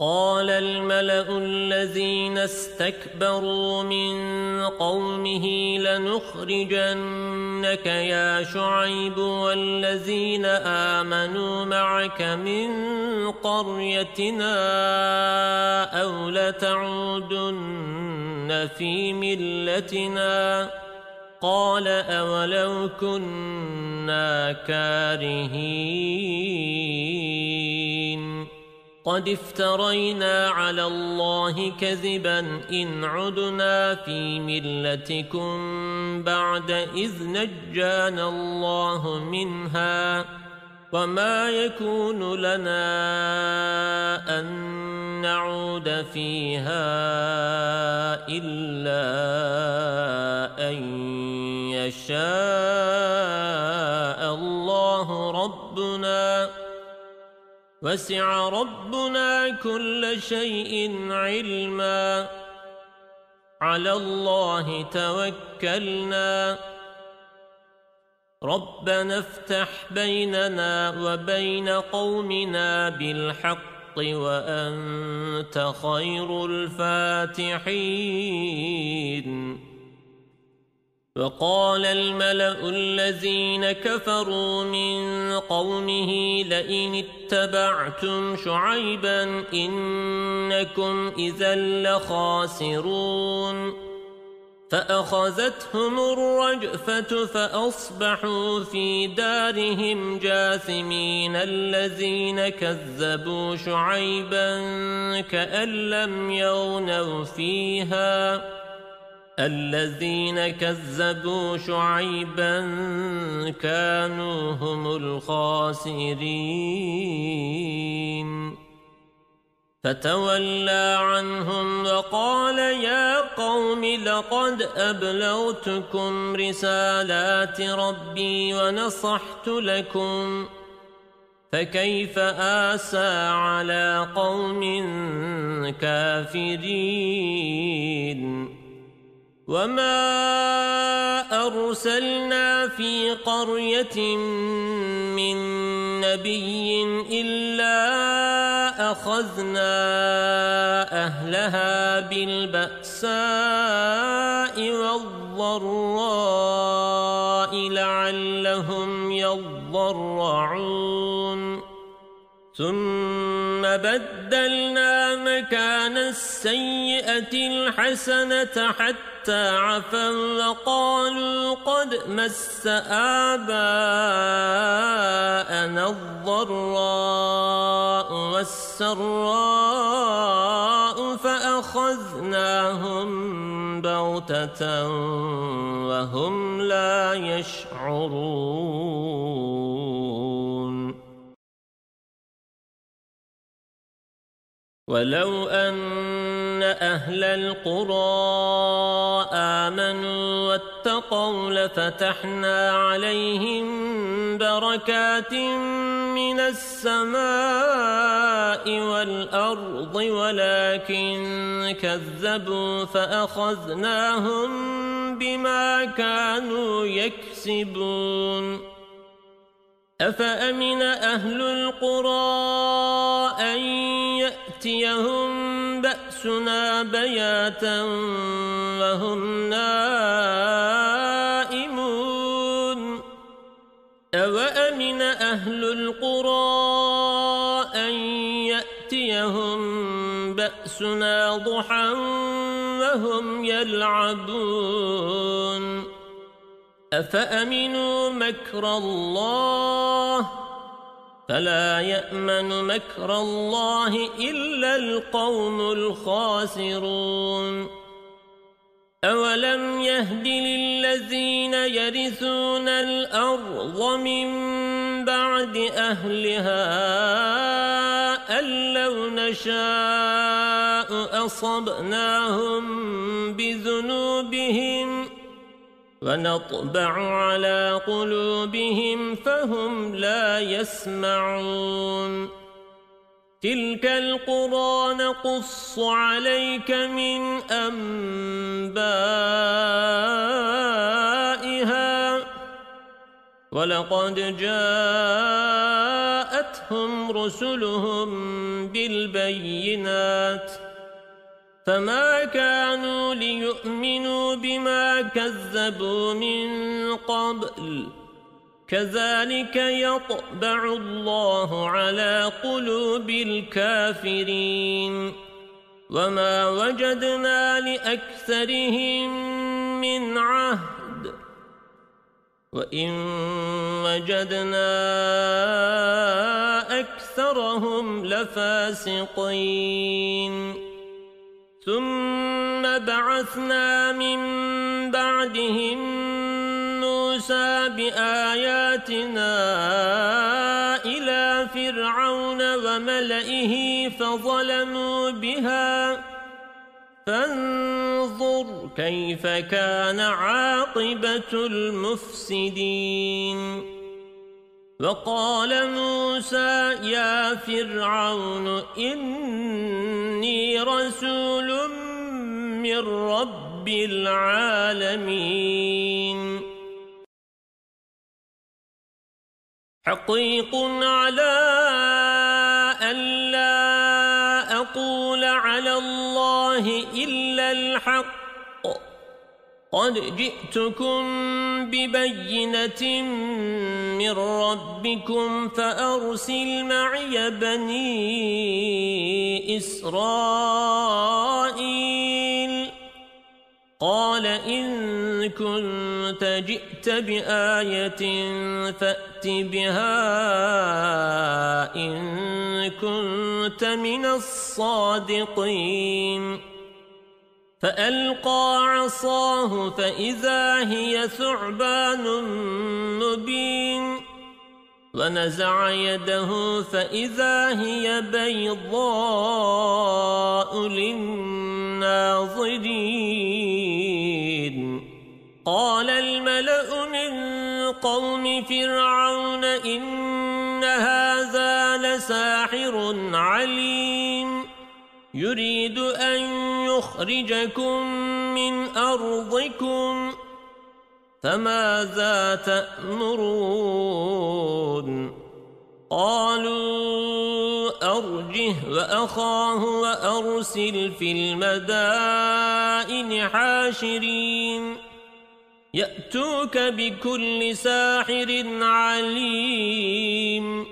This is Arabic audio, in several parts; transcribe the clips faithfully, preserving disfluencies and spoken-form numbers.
قال الملأ الذين استكبروا من قومه لنخرجنك يا شعيب والذين آمنوا معك من قريتنا أو لتعودن في ملتنا قال أولو كنا كارهين قد افترينا على الله كذبا إن عدنا في ملتكم بعد إذ نجانا الله منها وما يكون لنا أن نعود فيها إلا أن يشاء الله ربنا وسع ربنا كل شيء علما على الله توكلنا ربنا افتح بيننا وبين قومنا بالحق وأنت خير الفاتحين وقال الملأ الذين كفروا من قومه لئن اتبعتم شعيبا إنكم إذا لخاسرون فأخذتهم الرجفة فأصبحوا في دارهم جاثمين الذين كذبوا شعيبا كأن لم يغنوا فيها الذين كذبوا شعيبا كانوا هم الخاسرين فتولى عنهم وقال يا قوم لقد أبلغتكم رسالات ربي ونصحت لكم فكيف آسى على قوم كافرين وما أرسلنا في قرية من نبي إلا أخذنا أهلها بالبأساء والضراء لعلهم يضرعون ثم بدلنا مكان السيئة الحسنة حتى عفوا وقالوا قد مس آباءنا الضراء والسراء فأخذناهم بغتة وهم لا يشعرون ولو أن أهل القرى آمنوا واتقوا لفتحنا عليهم بركات من السماء والأرض ولكن كذبوا فأخذناهم بما كانوا يكسبون أفأمن أهل القرى أن يأتيهم بأسنا بياتا وهم نائمون أوأمن أهل القرى أن يأتيهم بأسنا ضحى وهم يلعبون أفأمنوا مكر الله فلا يأمن مكر الله إلا القوم الخاسرون أولم يهد للذين يرثون الأرض من بعد أهلها أن لو نشاء أصبناهم بذنوبهم ونطبع على قلوبهم فهم لا يسمعون تلك القرى نقص عليك من أنبائها ولقد جاءتهم رسلهم بالبينات فما كانوا ليؤمنوا بما كذبوا من قبل كذلك يطبع الله على قلوب الكافرين وما وجدنا لأكثرهم من عهد وإن وجدنا أكثرهم لفاسقين ثم بعثنا من بعدهم موسى بآياتنا إلى فرعون وملئه فظلموا بها فانظر كيف كان عاقبة المفسدين وقال موسى يا فرعون إني رسول من رب العالمين حقيق على ألا أقول على الله إلا الحق قد جئتكم ببينة من ربكم فأرسل معي بني إسرائيل قال إن كنت جئت بآية فأت بها إن كنت من الصادقين فألقى عصاه فإذا هي ثعبان مبين ونزع يده فإذا هي بيضاء للناظرين قال الملأ من قوم فرعون إن هذا لساحر عليم يريد أن يخرجكم من أرضكم فماذا تأمرون قالوا أرجه وأخاه وأرسل في المدائن حاشرين يأتوك بكل ساحر عليم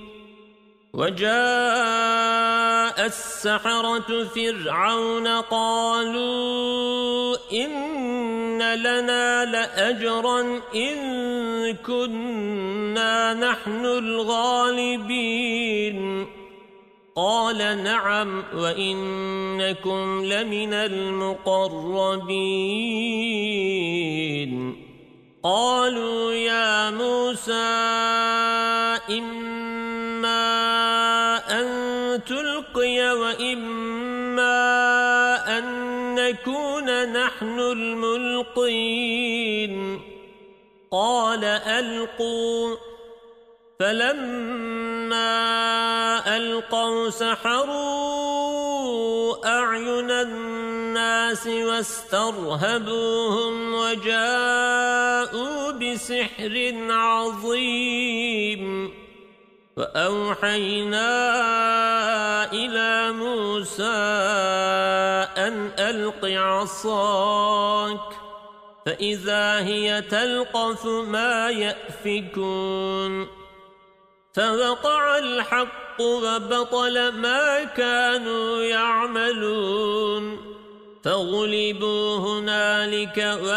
وجاء السحرة فرعون قالوا إن لنا لأجرا إن كنا نحن الغالبين قال نعم وإنكم لمن المقربين قالوا يا موسى إما أن تلقي وإما أن نكون نحن الملقين قال ألقوا فلما ألقوا سحروا أعين الناس واسترهبوهم وجاءوا بسحر عظيم وأوحينا إلى موسى أن ألق عصاك فإذا هي تلقف ما يأفكون فوقع الحق وبطل ما كانوا يعملون فغلبوا هنالك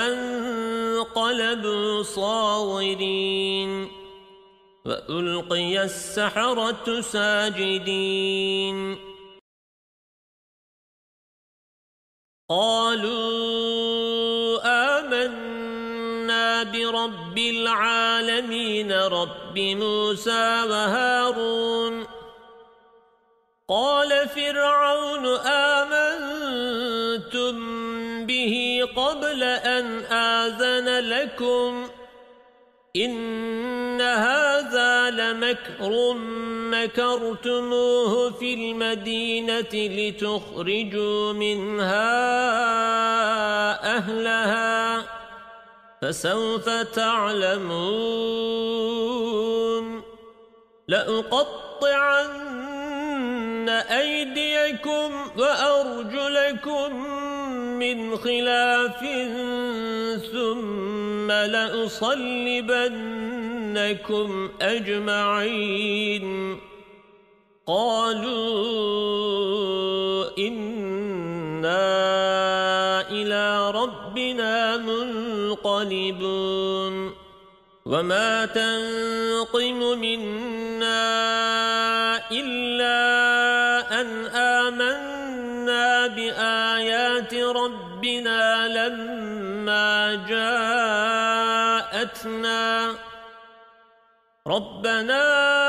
وانقلبوا صاغرين وألقي السحرة ساجدين قالوا آمنا برب العالمين رب موسى وهارون قال فرعون آمنتم به قبل أن آذن لكم إن هذا لمكر مكرتموه في المدينة لتخرجوا منها أهلها فسوف تعلمون لأقطعن أيديكم وأرجلكم من خلاف ثم لأصلبنكم أجمعين قالوا إنا إلى ربنا منقلبون وما تنقم منا إلا أن آمنا بآيات ربنا لما جاءتنا ربنا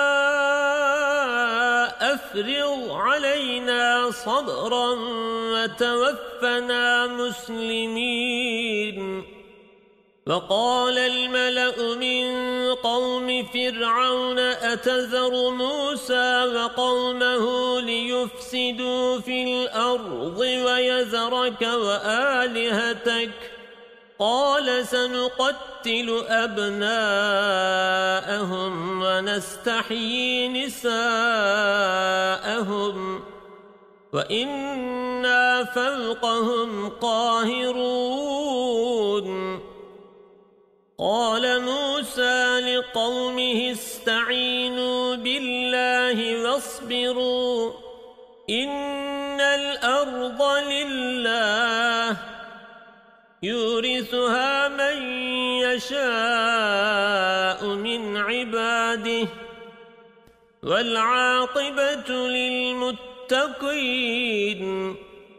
أفرغ علينا صبرا وتوفنا مسلمين وقال الملأ من قوم فرعون أتذر موسى وقومه ليفسدوا في الأرض ويذرك وآلهتك قال سنقتل أبناءهم ونستحيي نساءهم وإنا فوقهم قاهرون قال موسى لقومه استعينوا بالله واصبروا إن الأرض لله يورثها من يشاء من عباده والعاقبة للمتقين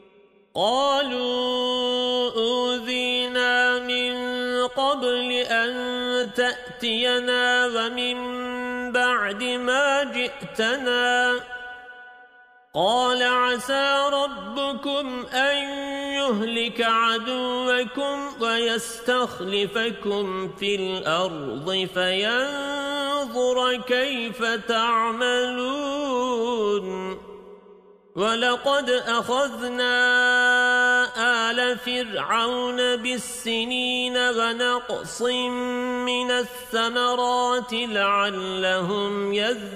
قالوا أوذينا من قبل أن تأتينا ومن بعد ما جئتنا قال عسى ربكم أن يهلك عدوكم ويستخلفكم في الأرض فينظر كيف تعملون ولقد أخذنا آل فرعون بالسنين ونقص من الثمرات لعلهم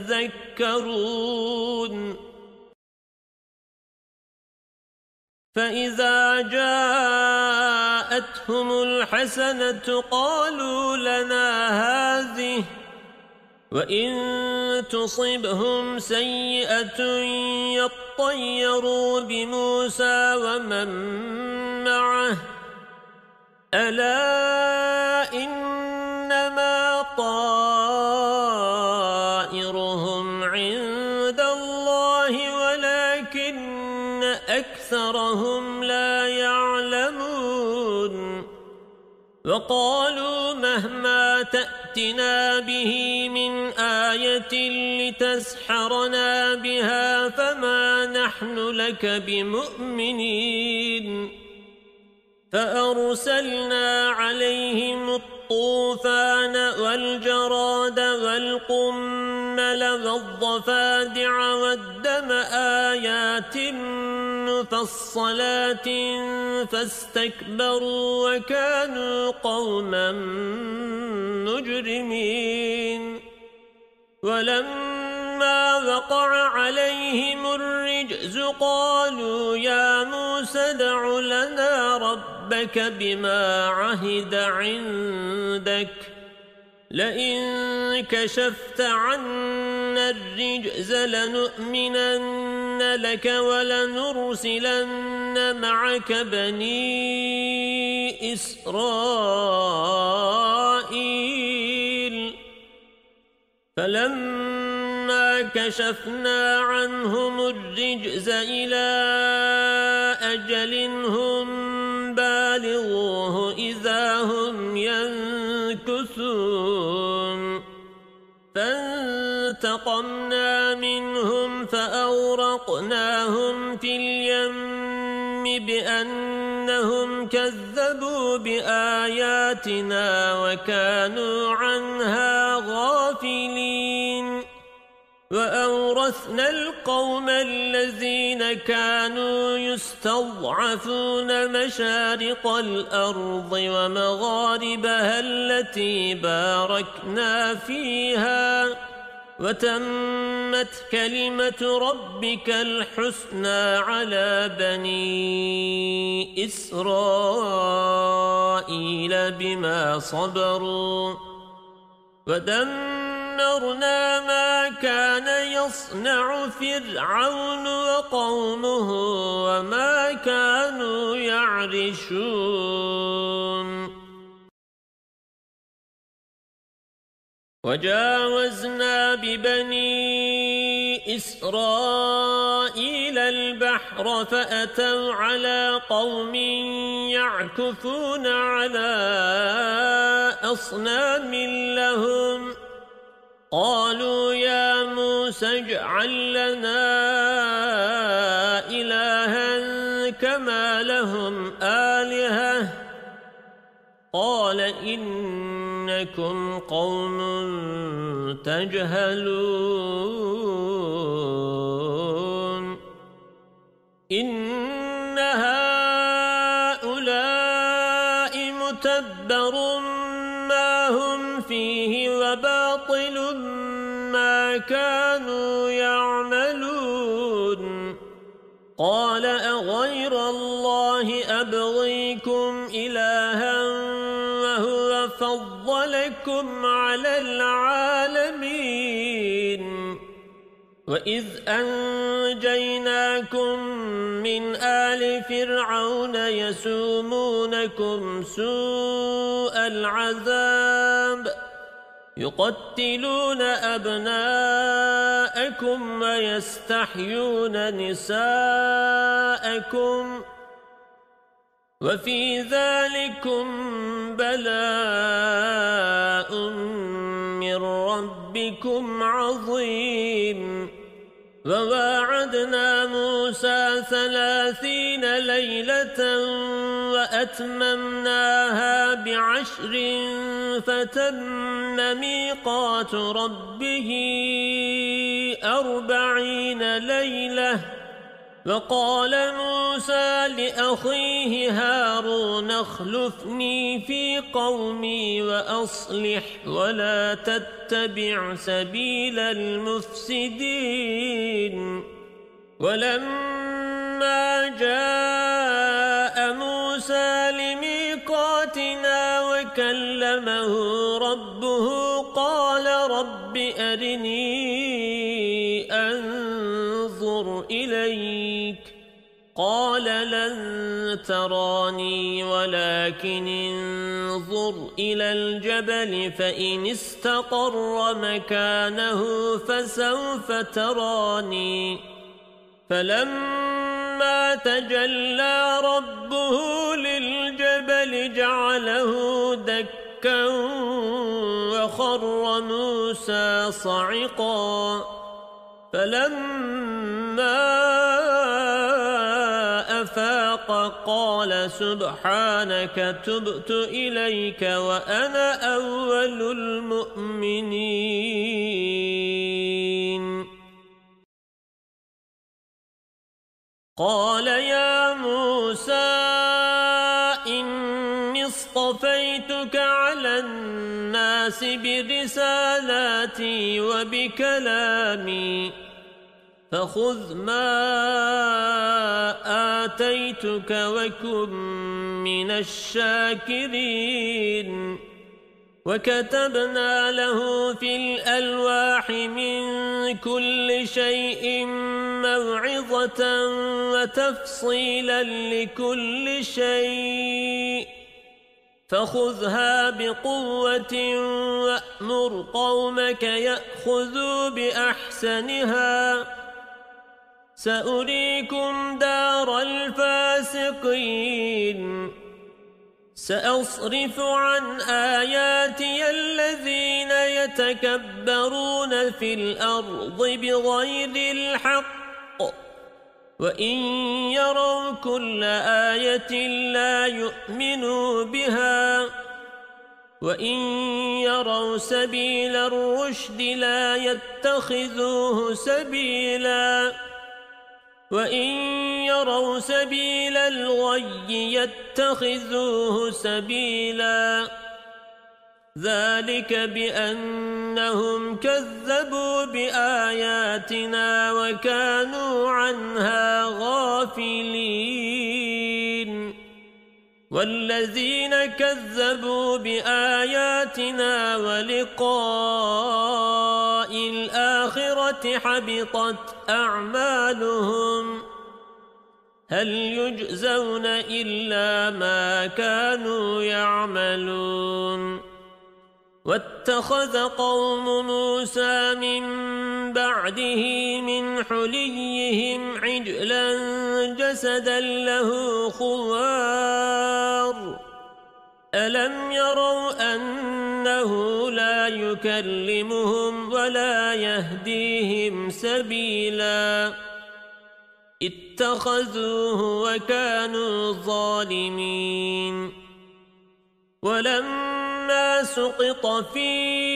يذكرون فإذا جاءتهم الحسنة قالوا لنا هذه وإن تصبهم سيئة يطيروا بموسى ومن معه ألا إنما طائرهم عند الله ولكن أكثرهم لا يعلمون وقالوا مهما تأتنا به من آية لتسحرنا بها فما نحن لك بمؤمنين فأرسلنا عليهم الطوفان والجراد والقمل والضفادع والدم آيات مفصلات فاستكبروا وكانوا قوما مجرمين ولما وقع عليهم الرجز قالوا يا موسى ادع لنا ربك بما عهد عندك لئن كشفت عنا الرجز لنؤمنن لك ولنرسلن معك بني إسرائيل فلما كشفنا عنهم الرجز إلى أجل هم بالغوه إذا هم ينكثون فانتقمنا منهم فأورقناهم في اليم بأنهم كذبوا بآياتنا وكانوا عنها غافلين وأورثنا القوم الذين كانوا يستضعفون مشارق الأرض ومغاربها التي باركنا فيها وتمت كلمة ربك الحسنى على بني إسرائيل بما صبروا ودمرنا ما كان يصنع فرعون وقومه وما كانوا يعرشون وجاوزنا ببني إسرائيل البحر فأتوا على قوم يعكفون على أصنام لهم قالوا يا موسى اجعل لنا إلها كما لهم آلهة قال إنكم قوم تجهلون إن هؤلاء متبر ما هم فيه وباطل ما كانوا يعملون قال أغير الله أبغيكم إلها وهو فضلكم على العالمين وإذ أنجيناكم من آل فرعون يسومونكم سوء العذاب يقتلون أبناءكم ويستحيون نساءكم وفي ذلكم بلاء من ربكم عظيم وواعدنا موسى ثلاثين ليلة وأتممناها بعشر فتم ميقات ربه أربعين ليلة وقال موسى لأخيه هارون اخلفني في قومي وأصلح ولا تتبع سبيل المفسدين ولما جاء موسى لميقاتنا وكلمه ربه قال رب أرني أنظر إليك قال لن تراني ولكن انظر إلى الجبل فإن استقر مكانه فسوف تراني فلما تجلى ربه للجبل جعله دكا وخر موسى صعقا فلما أفاق قال سبحانك تبت إليك وأنا أول المؤمنين قال يا موسى إني اصطفيتك على الناس برسالاتي وبكلامي فخذ ما آتيتك وكن من الشاكرين وكتبنا له في الألواح من كل شيء موعظة وتفصيلا لكل شيء فخذها بقوة وأمر قومك يأخذوا بأحسنها سأريكم دار الفاسقين سأصرف عن آياتي الذين يتكبرون في الأرض بغير الحق وإن يروا كل آية لا يؤمنوا بها وإن يروا سبيل الرشد لا يتخذوه سبيلا وإن يروا سبيل الغي يتخذوه سبيلا ذلك بأنهم كذبوا بآياتنا وكانوا عنها غافلين والذين كذبوا بآياتنا ولقاء الآخرة حبطت أعمالهم هل يجزون إلا ما كانوا يعملون واتخذ قوم موسى من بعده من حليهم عجلا جسدا له خوار ألم يروا أنه لا يكلمهم ولا يهديهم سبيلا اتخذوه وكانوا ظالمين ولما سقط في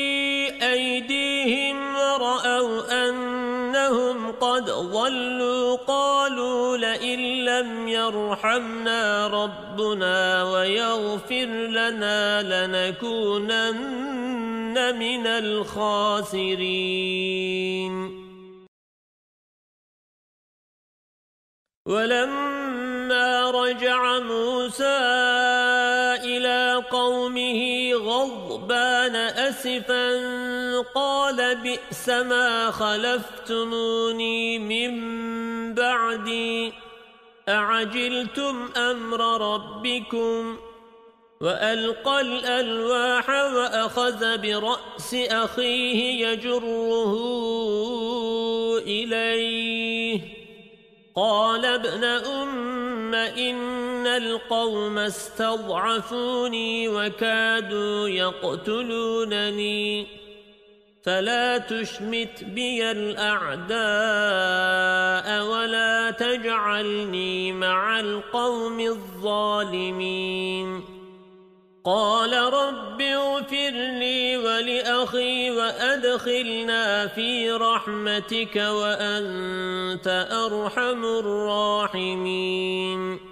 أيديهم ورأوا أنهم قد ضلوا قالوا لئن لم يرحمنا ربنا ويغفر لنا لنكونن من الخاسرين ولما رجع موسى إلى قومه غضبان أسفا قال بئس ما خلفتموني من بعدي أعجلتم أمر ربكم وألقى الألواح وأخذ برأس أخيه يجره إليه قال ابن أم إن القوم استضعفوني وكادوا يقتلونني فلا تشمت بي الأعداء ولا تجعلني مع القوم الظالمين قال رب اغفر لي ولأخي وأدخلنا في رحمتك وأنت أرحم الراحمين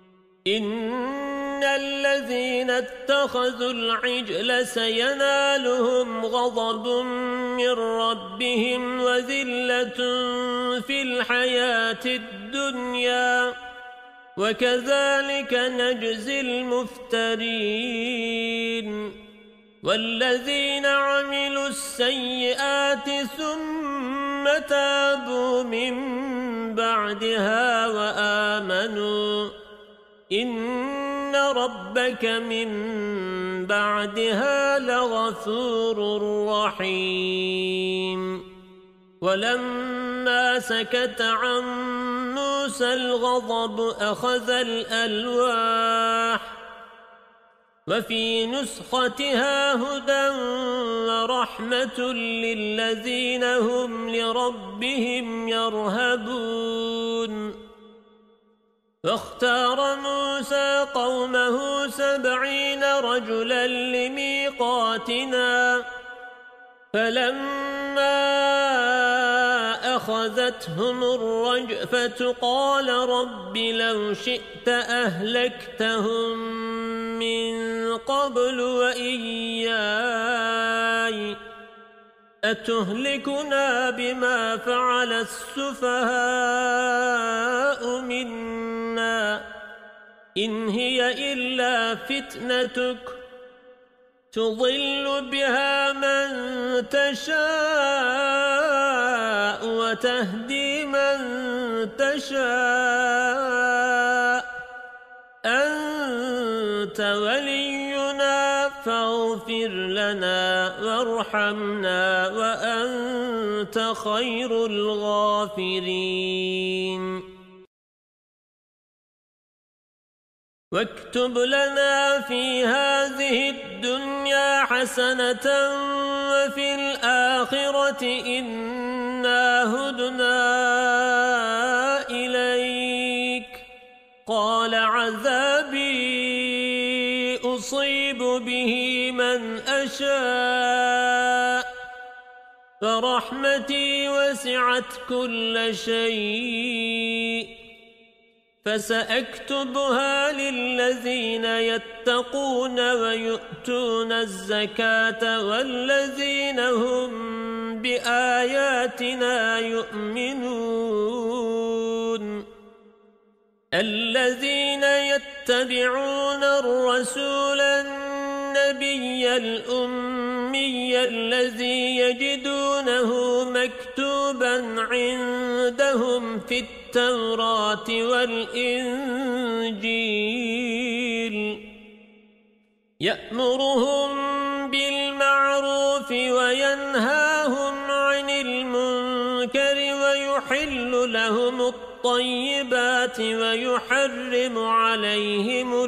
إن الذين اتخذوا العجل سينالهم غضب من ربهم وذلة في الحياة الدنيا وكذلك نجزي المفترين والذين عملوا السيئات ثم تابوا من بعدها وآمنوا إن ربك من بعدها لغفور رحيم ولما سكت عن موسى الغضب أخذ الألواح وفي نسختها هدى ورحمة للذين هم لربهم يرهبون واختار موسى قومه سبعين رجلا لميقاتنا فلما أخذتهم الرجفة قال رب لو شئت أهلكتهم من قبل وإياي أتهلكنا بما فعل السفهاء منا إن هي إلا فتنتك تضل بها من تشاء وتهدي من تشاء أنت ولينا فاغفر لنا وارحمنا وأنت خير الغافرين واكتب لنا في هذه الدنيا حسنة وفي الآخرة إنا هدنا إليك قال عذابي أصيب به من أشاء فرحمتي وسعت كل شيء فسأكتبها للذين يتقون ويؤتون الزكاة والذين هم بآياتنا يؤمنون الذين يتبعون الرسول النبي الأمي الذي يجدونه مكتوبا عندهم في التوراة والإنجيل يأمرهم بالمعروف وينهاهم عن المنكر ويحل لهم الطيبات ويحرم عليهم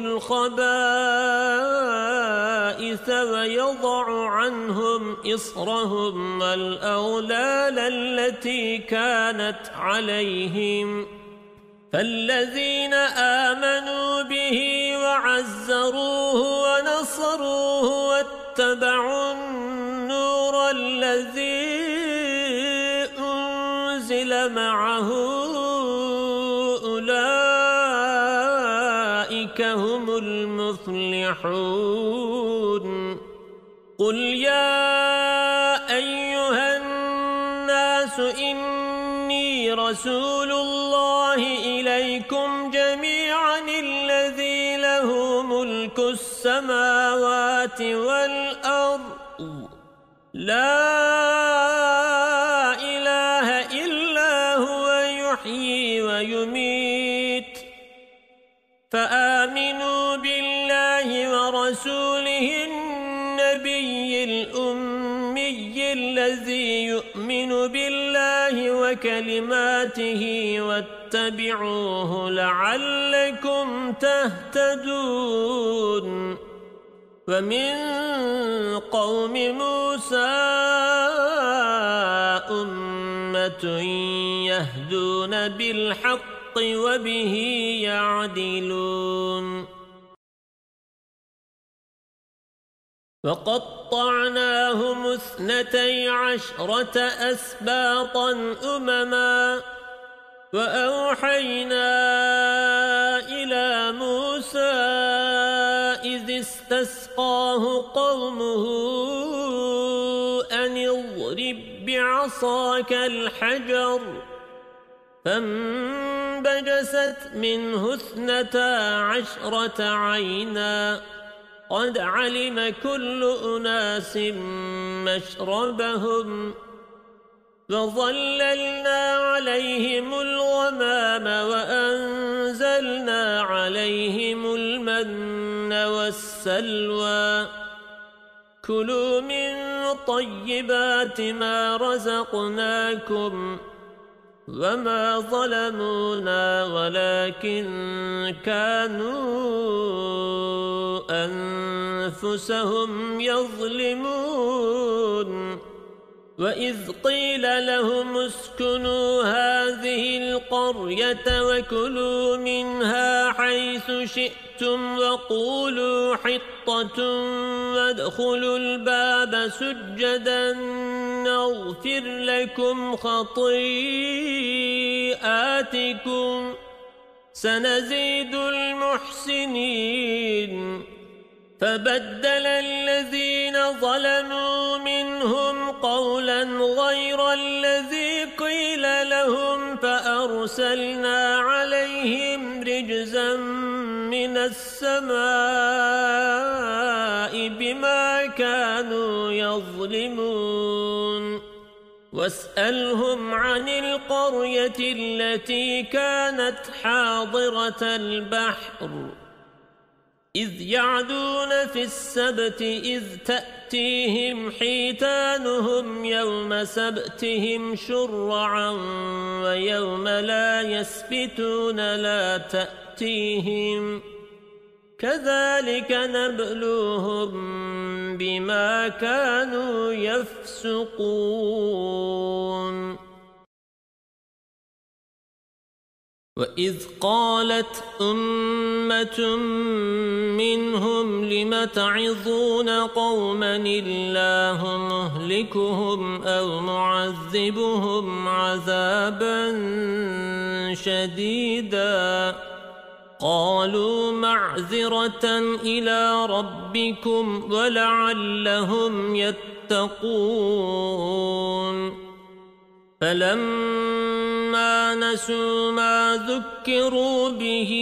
الخبائث ويضع عنهم إصرهم والأغلال التي كانت عليهم فالذين آمنوا به وعزروه ونصروه واتبعوا النور الذي أنزل معه أولئك هم المفلحون قل يا أيها الناس إني رسول الله إليكم جميعا الذي له ملك السماوات والأرض لا إله إلا هو يحيي ويميت فآمنوا بالله ورسوله النبي الأمي الذي يؤمن بالله وكلماته واتبعوه لعلكم تهتدون ومن قوم موسى أمة يهدون بالحق وبه يعدلون وقطعناهم اثنتي عشرة أسباطا أمما وأوحينا إلى موسى إذ استسقاه قومه أن اضرب بعصاك الحجر فانبجست منه اثنتا عشرة عينا قد علم كل أناس مشربهم وظللنا عليهم الغمام وأنزلنا عليهم المن والسلوى كلوا من طيبات ما رزقناكم وما ظلمونا ولكن كانوا أنفسهم يظلمون وإذ قيل لهم اسكنوا هذه القرية وكلوا منها حيث شئتم وقولوا حطة وادخلوا الباب سجدا نغفر لكم خطيئاتكم سنزيد المحسنين فبدل الذين ظلموا منهم قولا غير الذي قيل لهم فأرسلنا عليهم رجزا من السماء بما كانوا يظلمون واسألهم عن القرية التي كانت حاضرة البحر إذ يعدون في السبت إذ تأتيهم حيتانهم يوم سبتهم شرعا ويوم لا يسبتون لا تأتيهم كذلك نبلوهم بما كانوا يفسقون وإذ قالت أمة منهم لم تعظون قوما الله مهلكهم أو معذبهم عذابا شديدا قالوا معذرة إلى ربكم ولعلهم يتقون فلما نسوا ما ذكروا به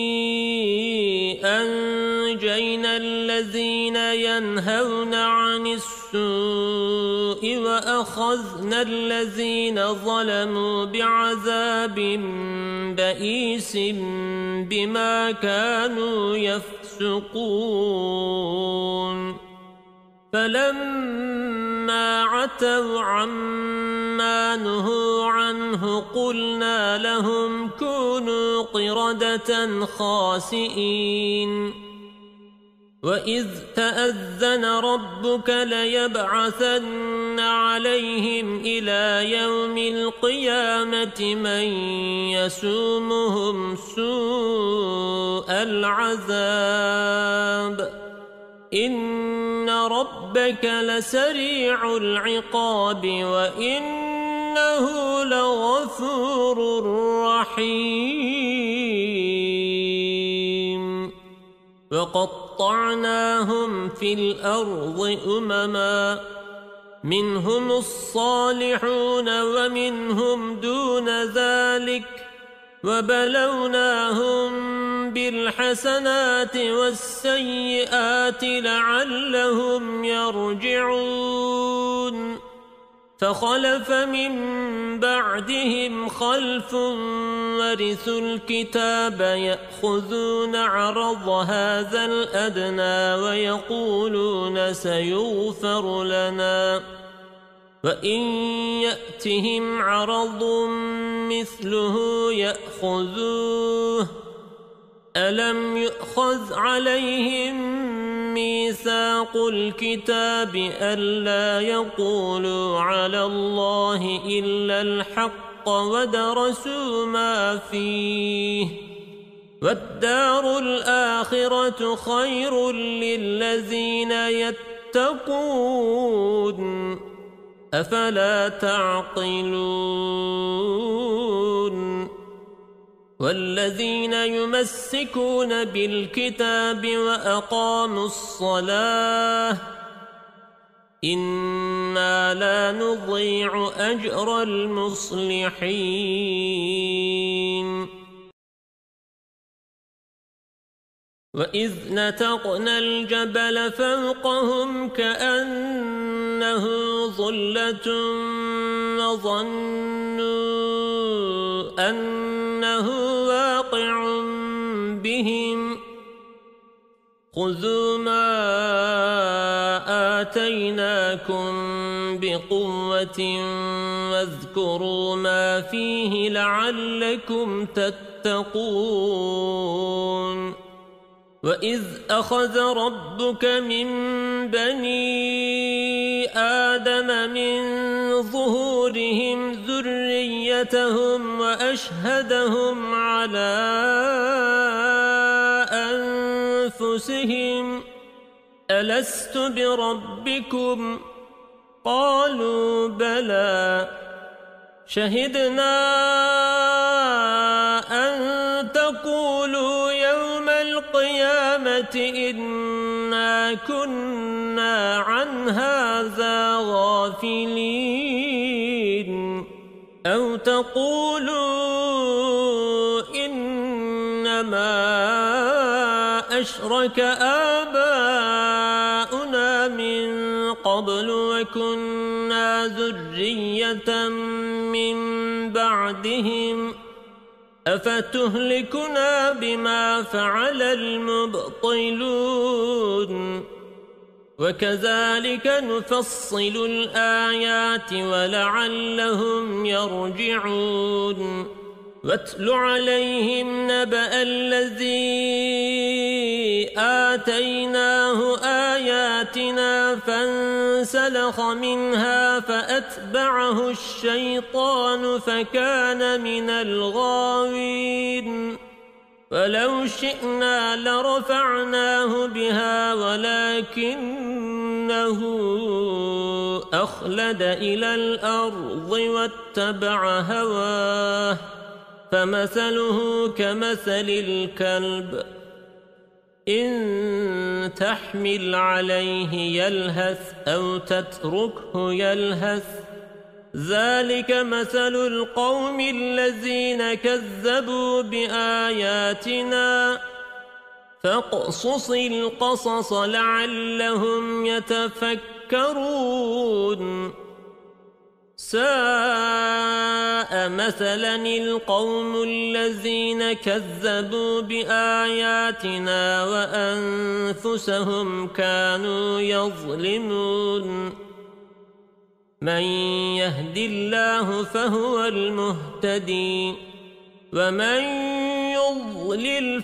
أنجينا الذين ينهون عن السوء وأخذنا الذين ظلموا بعذاب بئيس بما كانوا يفسقون فلما عتوا عما نهوا عنه قلنا لهم كونوا قردة خاسئين وإذ تأذن ربك ليبعثن عليهم إلى يوم القيامة من يسومهم سوء العذاب إن ربك لسريع العقاب وإنه لغفور رحيم وقطعناهم في الأرض أمما منهم الصالحون ومنهم دون ذلك وبلوناهم بالحسنات والسيئات لعلهم يرجعون فخلف من بعدهم خلف ورثوا الكتاب يأخذون عرض هذا الأدنى ويقولون سيغفر لنا وإن يأتهم عرض مثله يأخذوه ألم يؤخذ عليهم ميثاق الكتاب ألا يقولوا على الله إلا الحق ودرسوا ما فيه والدار الآخرة خير للذين يتقون أفلا تعقلون والذين يمسكون بالكتاب وأقاموا الصلاة إنا لا نضيع أجر المصلحين وإذ نتقنا الجبل فوقهم كأنه ظلة وظنوا أنه واقع بهم خذوا ما آتيناكم بقوة واذكروا ما فيه لعلكم تتقون وإذ أخذ ربك من بني آدم من ظهورهم ذريتهم وأشهدهم على أنفسهم ألست بربكم قالوا بلى شهدنا أن تقولوا يوم القيامة إنا كنا عن هذا غافلين أو تقولوا إنما أشرك آباؤنا من قبل وكنا ذرية من بعدهم أفتهلكنا بما فعل المبطلون وكذلك نفصل الآيات ولعلهم يرجعون واتل عليهم نبأ الذي آتيناه آياتنا فانسلخ منها فأتبعه الشيطان فكان من الغاوين ولو شئنا لرفعناه بها ولكنه أخلد إلى الأرض واتبع هواه فمثله كمثل الكلب إن تحمل عليه يلهث أو تتركه يلهث ذلك مثل القوم الذين كذبوا بآياتنا فاقصص القصص لعلهم يتفكرون ساء مثلا القوم الذين كذبوا بآياتنا وأنفسهم كانوا يظلمون من يهد الله فهو المهتدي ومن يضلل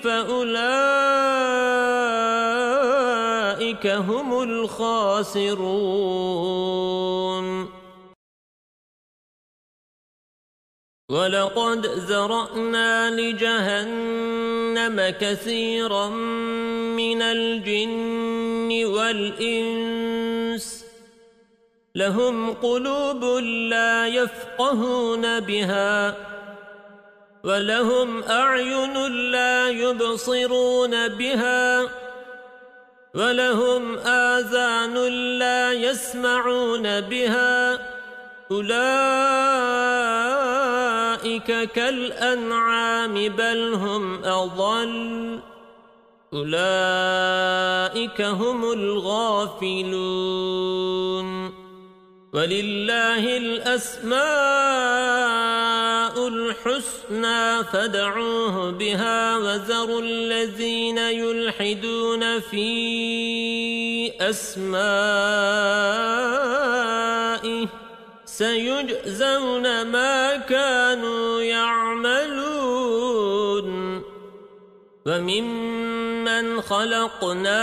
فأولئك هم الخاسرون ولقد ذرأنا لجهنم كثيرا من الجن والإنس لهم قلوب لا يفقهون بها ولهم أعين لا يبصرون بها ولهم آذان لا يسمعون بها أولئك كالأنعام بل هم أضل أولئك هم الغافلون ولله الأسماء الحسنى فادعوه بها وذروا الذين يلحدون في أسمائه سيجزون ما كانوا يعملون وممن خلقنا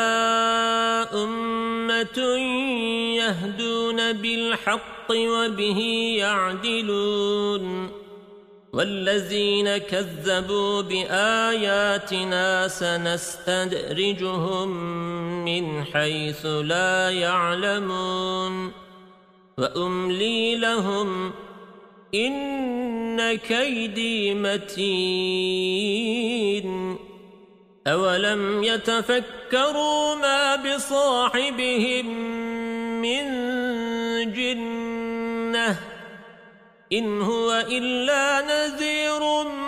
أمة يهدون بالحق وبه يعدلون والذين كذبوا بآياتنا سنستدرجهم من حيث لا يعلمون وأملي لهم إن كيدي متين أولم يتفكروا ما بصاحبهم من جنة إن هو إلا نذير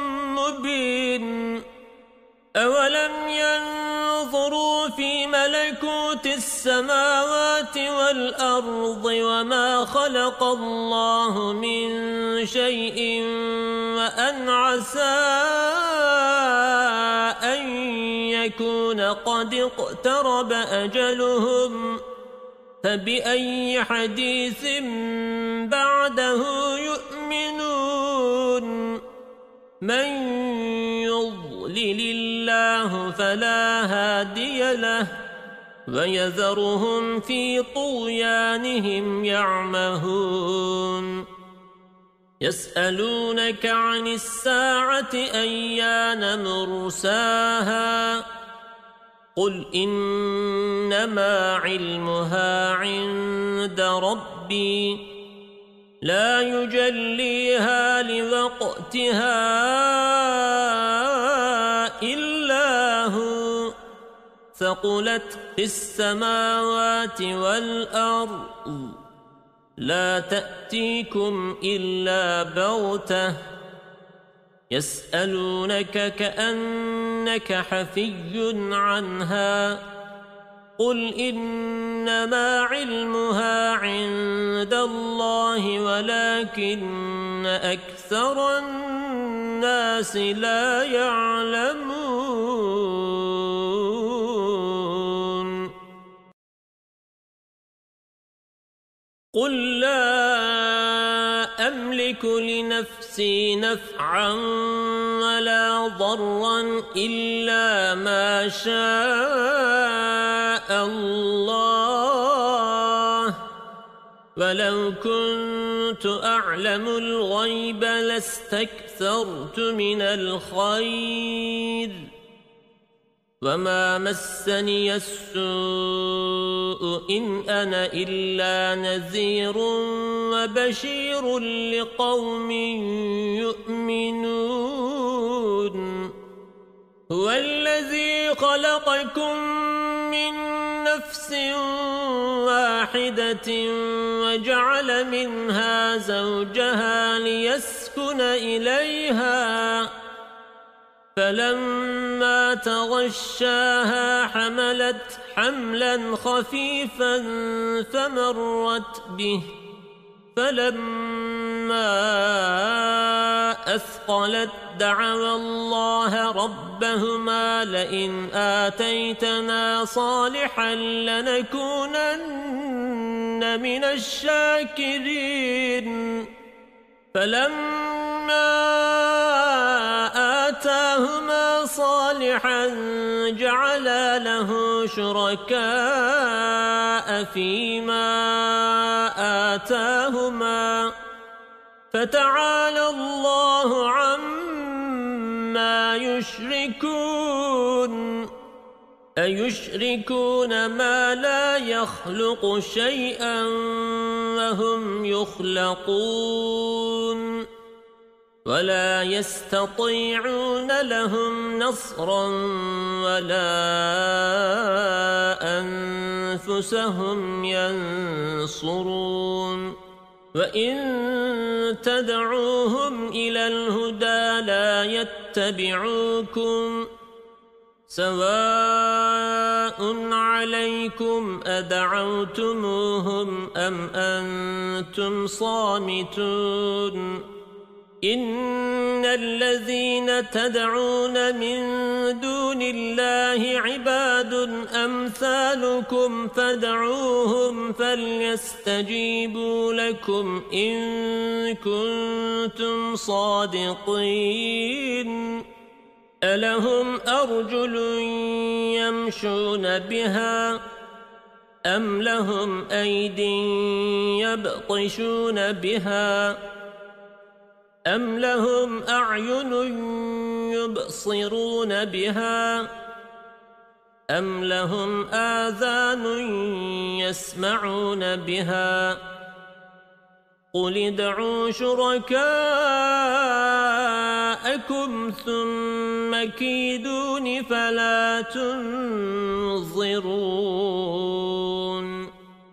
مبين أولم ينظروا في ملكوت السماوات والأرض وما خلق الله من شيء وأن عسى أن يكون قد اقترب أجلهم فبأي حديث بعده يؤمنون من يضلل الله فلا هادي له ويذرهم في طغيانهم يعمهون يسألونك عن الساعة أيان مرساها قل إنما علمها عند ربي لا يجليها لوقتها إلا هو ثقلت في السماوات والأرض لا تأتيكم إلا بغتة يسألونك كأنك حفي عنها قل إنما علمها عند الله ولكن أكثر الناس لا يعلمون قل لا أملك لنفسي نفعا ولا ضرا إلا ما شاء الله ولو كنت أعلم الغيب لاستكثرت من الخير وما مسني السوء إن أنا إلا نذير وبشير لقوم يؤمنون هو الذي خلقكم من نفس واحدة وجعل منها زوجها ليسكن إليها فلما تغشاها حملت حملا خفيفا فمرت به فلما أثقلت دعوا الله ربهما لئن آتيتنا صالحا لنكونن من الشاكرين فلما آتاهما صالحا جعلا له شركاء فيما آتاهما فتعالى الله عما يشركون أيشركون ما لا يخلق شيئا وهم يخلقون ولا يستطيعون لهم نصرا ولا أنفسهم ينصرون وإن تدعوهم إلى الهدى لا يتبعوكم سواء عليكم أدعوتموهم أم أنتم صامتون إن الذين تدعون من دون الله عباد أمثالكم فادعوهم فليستجيبوا لكم إن كنتم صادقين ألهم أرجل يمشون بها أم لهم أيد يبطشون بها أم لهم أعين يبصرون بها أم لهم آذان يسمعون بها قل ادعوا شركاءكم ثم كيدون فلا تنظرون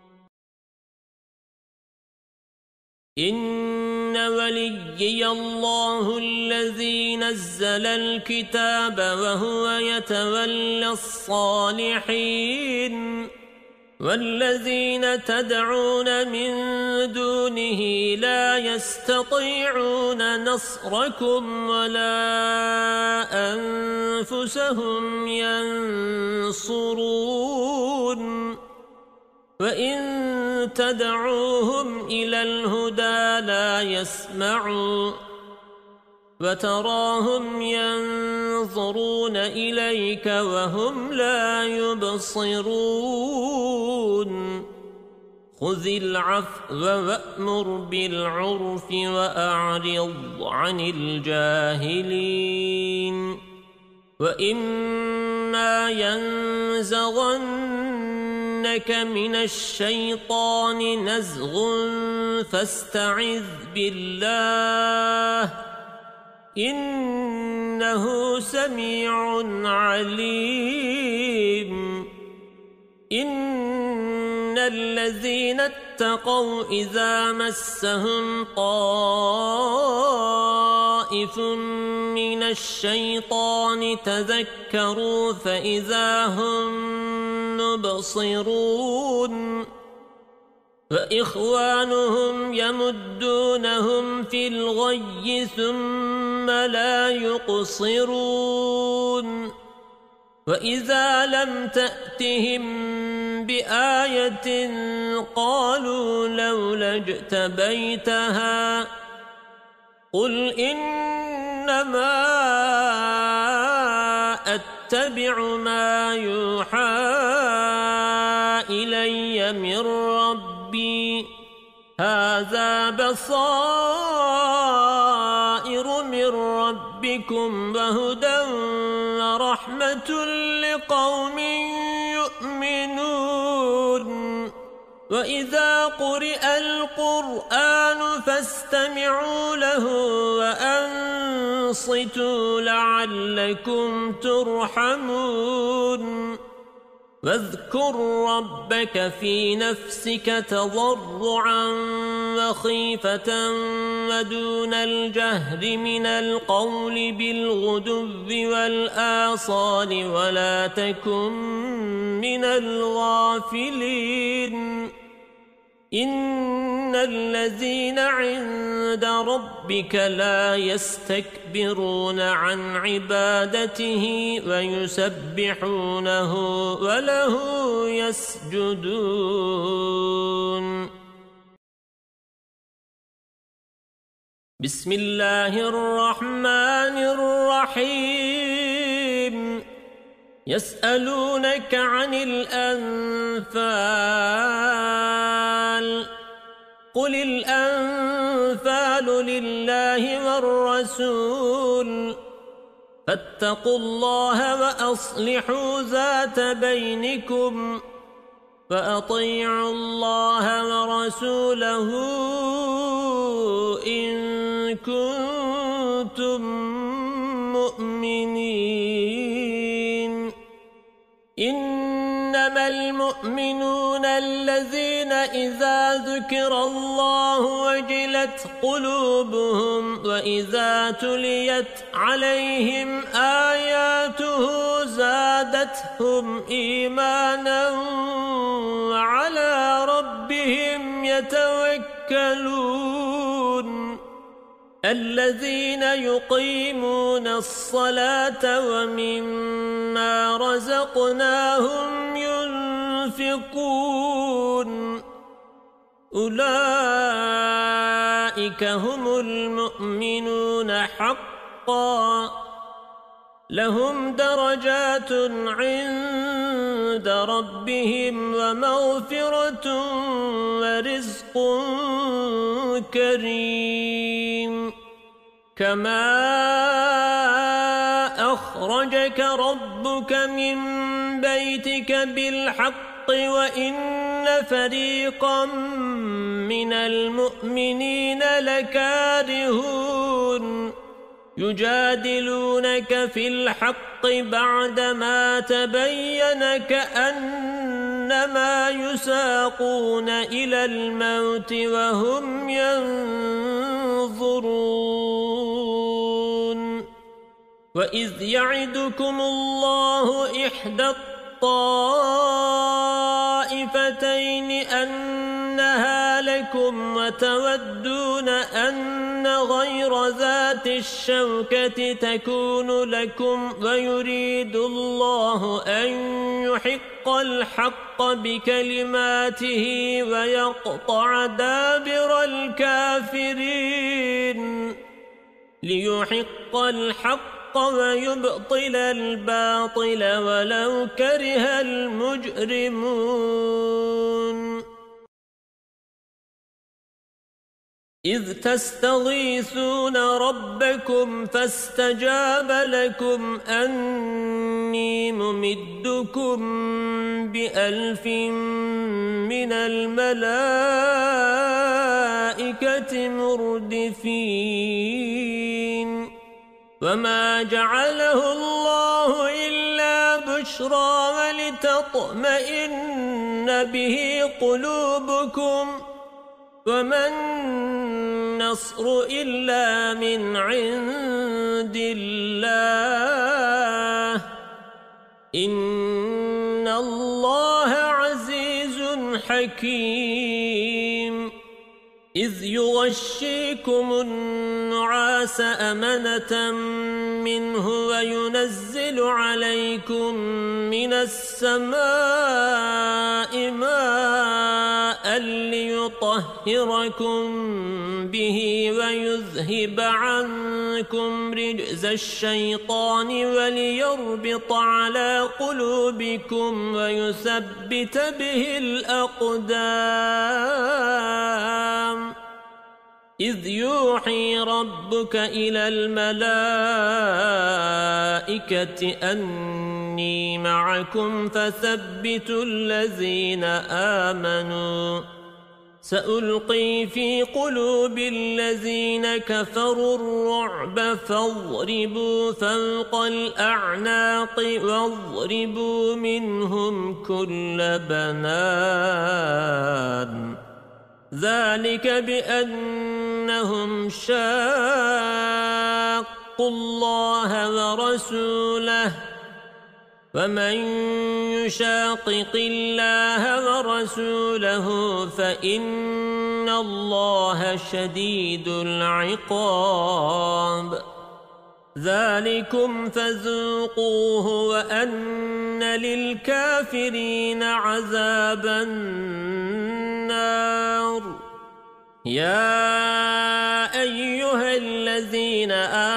إن وليي الله الذي نزل الكتاب وهو يتولى الصالحين والذين تدعون من دونه لا يستطيعون نصركم ولا أنفسهم ينصرون وإن تدعوهم إلى الهدى لا يسمعوا وتراهم ينظرون إليك وهم لا يبصرون خذ العفو وأمر بالعرف وأعرض عن الجاهلين وإما ينزغنك من الشيطان نزغ فاستعذ بالله إنه سميع عليم إن الذين اتقوا إذا مسهم طائف من الشيطان تذكروا فإذا هم مبصرون وإخوانهم يمدونهم في الغي ثم لا يقصرون وإذا لم تأتهم بآية قالوا لولا اجتبيتها قل إنما أتبع ما يوحى إلي من ربي هذا بصائر من ربكم وهدى ورحمة لقوم يؤمنون وَإِذَا قُرِئَ الْقُرْآنُ فَاسْتَمِعُوا لَهُ وَأَنصِتُوا لَعَلَّكُمْ تُرْحَمُونَ واذكر ربك في نفسك تضرعا وخيفة ودون الجهر من القول بالغدو والآصال ولا تكن من الغافلين إن الذين عند ربك لا يستكبرون عن عبادته ويسبحونه وله يسجدون بسم الله الرحمن الرحيم يسألونك عن الأنفال قل الأنفال لله والرسول فاتقوا الله وأصلحوا ذات بينكم وأطيعوا الله ورسوله إن كنتم مؤمنين إنما المؤمنون الذين إذا ذكر الله وجلت قلوبهم وإذا تليت عليهم آياته زادتهم إيمانا وعلى ربهم يتوكلون الذين يقيمون الصلاة ومما رزقناهم ينفقون أولئك هم المؤمنون حقا لهم درجات عند ربهم ومغفرة ورزق كريم كما أخرجك ربك من بيتك بالحق وإن فريقا من المؤمنين لكارهون يجادلونك في الحق بعدما تبين كأنما يساقون إلى الموت وهم ينظرون وإذ يعدكم الله إحدى الطائفتين أنها لكم وتودون أن غير ذات الشوكة تكون لكم ويريد الله أن يحق الحق بكلماته ويقطع دابر الكافرين ليحق الحق ويبطل الباطل ولو كره المجرمون إذ تستغيثون ربكم فاستجاب لكم أني ممدكم بألف من الملائكة مردفين وما جعله الله إلا بشرى ولتطمئن به قلوبكم وما النصر إلا من عند الله إن الله عزيز حكيم إذ يغشيكم النعاس أمنة منه وينزل عليكم من السماء ماء ليطهركم به ويذهب عنكم رجز الشيطان وليربط على قلوبكم ويثبت به الأقدام إذ يوحي ربك إلى الملائكة أني معكم فثبتوا الذين آمنوا سألقي في قلوب الذين كفروا الرعب فاضربوا فوق الأعناق واضربوا منهم كل بنان ذلك بأنهم شاقوا الله ورسوله ومن يشاقق الله ورسوله فإن الله شديد العقاب ذلكم فذوقوه وأن للكافرين عذاب النار يا أيها الذين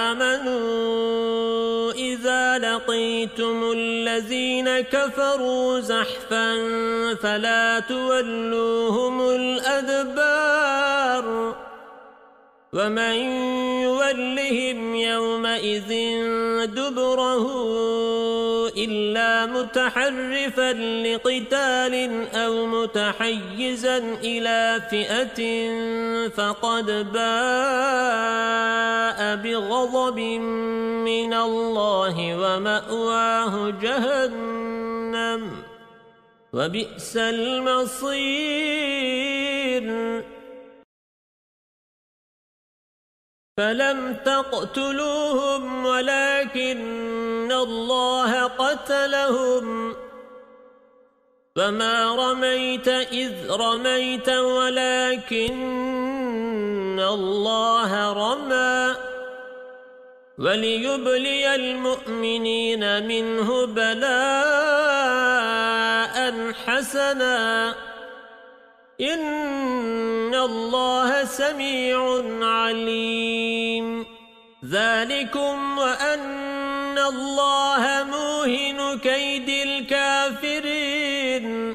آمنوا إذا لقيتم الذين كفروا زحفا فلا تولوهم الأدبار ومن يولهم يومئذ دبره إلا متحرفا لقتال أو متحيزا إلى فئة فقد باء بغضب من الله ومأواه جهنم وبئس المصير فلم تقتلوهم ولكن الله قتلهم فما رميت إذ رميت ولكن الله رمى وليبلي المؤمنين منه بلاء حسنا إن الله سميع عليم ذلكم وأن الله موهن كيد الكافرين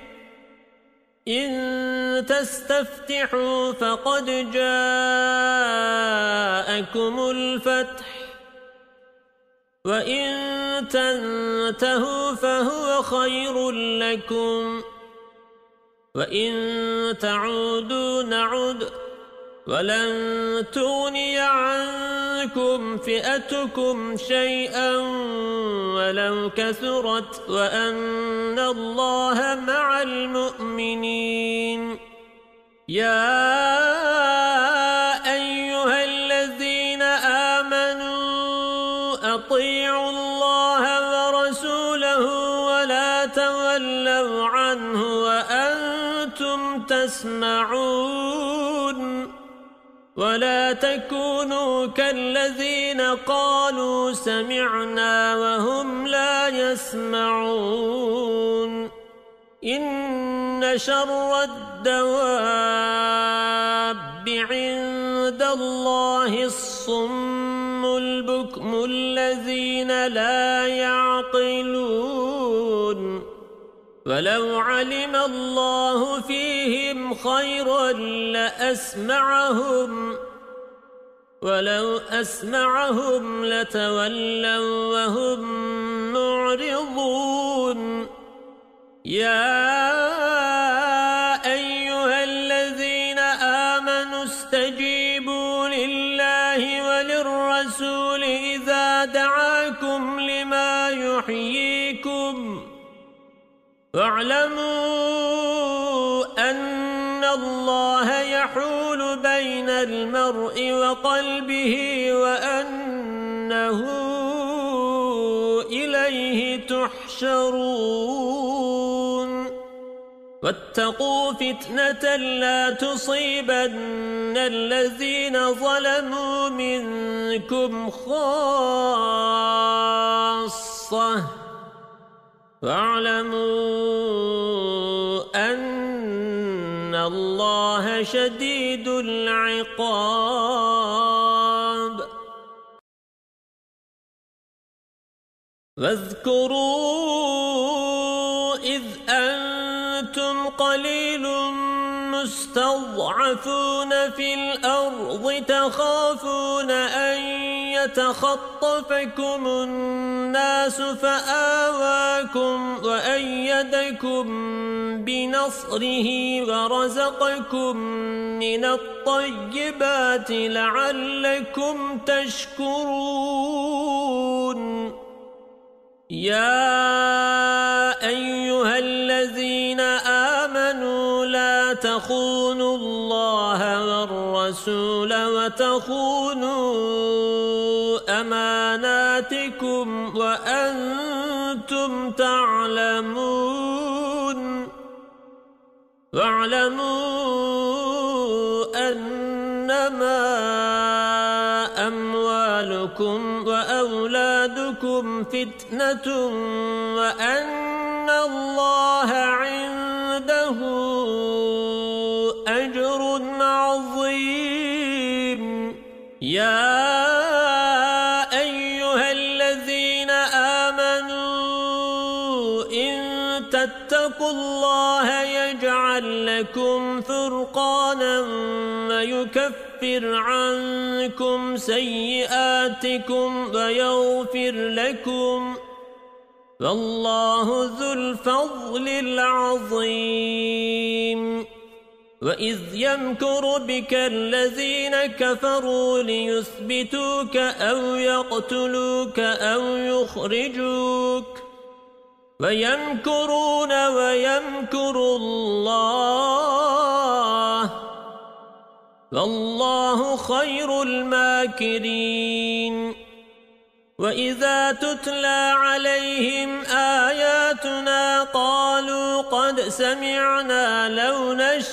إن تستفتحوا فقد جاءكم الفتح وإن تنتهوا فهو خير لكم وإن تعودوا نعد ولن تغني عنكم فئتكم شيئا ولو كثرت وأن الله مع المؤمنين يا أيها الذين آمنوا أطيعوا الله ورسوله ولا تولوا عنه وأنتم تسمعون ولا تكونوا كالذين قالوا سمعنا وهم لا يسمعون إن شر الدواب عند الله الصم البكم الذين لا يعقلون ولو علم الله فيهم خيرا لأسمعهم ولو أسمعهم لتولوا وهم معرضون يا أيها الذين آمنوا استجيبوا لله وللرسول إذا دعاكم لما يحييكم واعلموا أن الله يحول بين المرء وقلبه وأنه إليه تحشرون واتقوا فتنة لا تصيبن الذين ظلموا منكم خاصة واعلموا أن الله شديد العقاب واذكروا إذ أنتم قليل مستضعفون المستضعفون في الأرض تخافون أن يتخطفكم الناس فآواكم وأيدكم بنصره ورزقكم من الطيبات لعلكم تشكرون يا أيها الذين آمنوا لا تخونوا الله والرسول وتخونوا أماناتكم وأنتم تعلمون واعلموا أنما أموالكم وأولادكم فتنة وأن الله عنده أجر عظيم يا أيها الذين آمنوا إن تتقوا الله يجعل لكم فرقانا ويكفر عنكم سيئاتكم ويغفر لكم والله ذو الفضل العظيم وإذ يمكر بك الذين كفروا ليثبتوك أو يقتلوك أو يخرجوك ويمكرون ويمكر الله والله خير الماكرين وإذا تتلى عليهم آياتنا قالوا قد سمعنا لو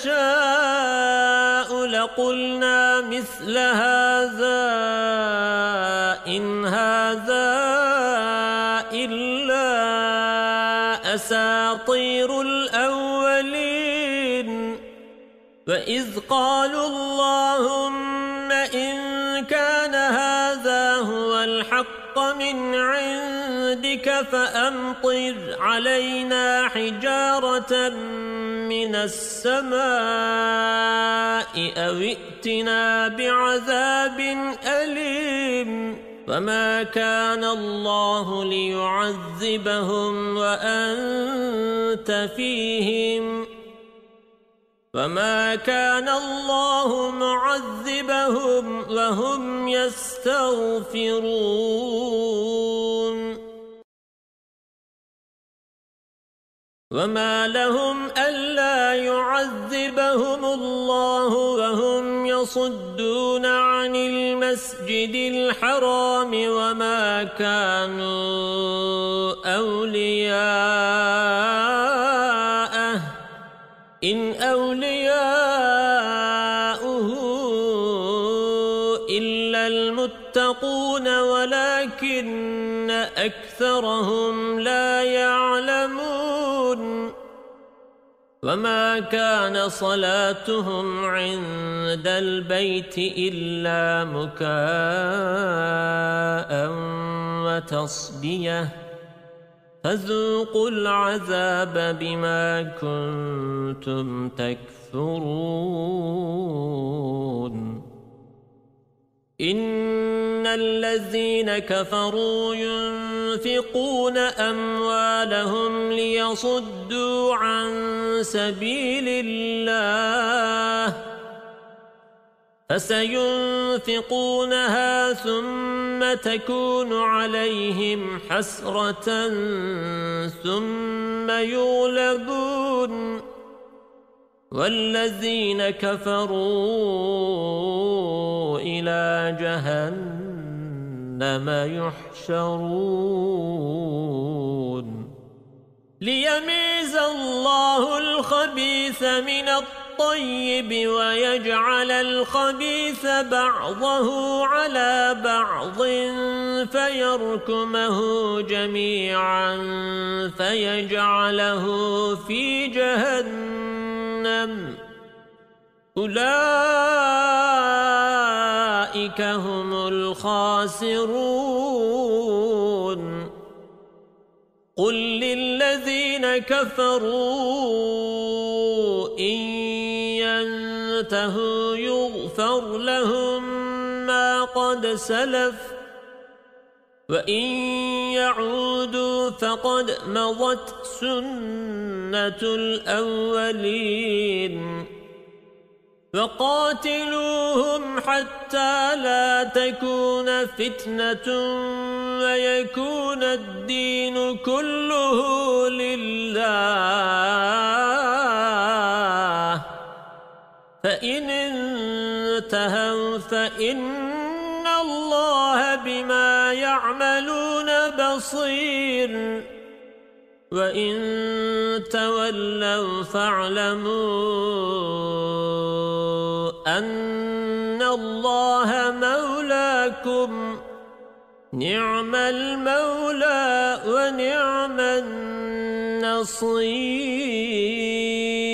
نشاء لقلنا مثل هذا إن هذا إلا أساطير الأولين وإذ قالوا اللهم إن كان هذا هو الحق من عندك فأمطر علينا حجارة من السماء أو ائتنا بعذاب أليم وما كان الله ليعذبهم وأنت فيهم وما كان الله معذبهم وهم يستغفرون وما لهم ألا يعذبهم الله وهم يصدون عن المسجد الحرام وما كانوا أولياءه إن أولياؤه إلا المتقون ولكن أكثرهم لا يعلمون وما كان صلاتهم عند البيت إلا مكاء وتصديه فذوقوا العذاب بما كنتم تكفرون إن الذين كفروا ينفقون أموالهم ليصدوا عن سبيل الله فسينفقونها ثم تكون عليهم حسرة ثم يغلبون والذين كفروا إلى جهنم يحشرون ليميز الله الخبيث من الطيب ويجعل الخبيث بعضه على بعض فيركمه جميعا فيجعله في جهنم أولئك هم الخاسرون قل للذين كفروا إن فانتهوا يغفر لهم ما قد سلف وإن يعودوا فقد مضت سنة الأولين وقاتلوهم حتى لا تكون فتنة ويكون الدين كله لله فإن انتهوا فإن الله بما يعملون بصير وإن تولوا فاعلموا أن الله مولاكم نعم المولى ونعم النصير.